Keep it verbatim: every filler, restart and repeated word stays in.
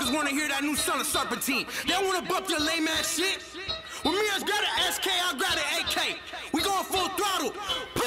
motherfuckers wanna hear that new Son of Serpentine. They don't wanna bump your lame ass shit. When me, I got an S K, I got an A K. We going full throttle.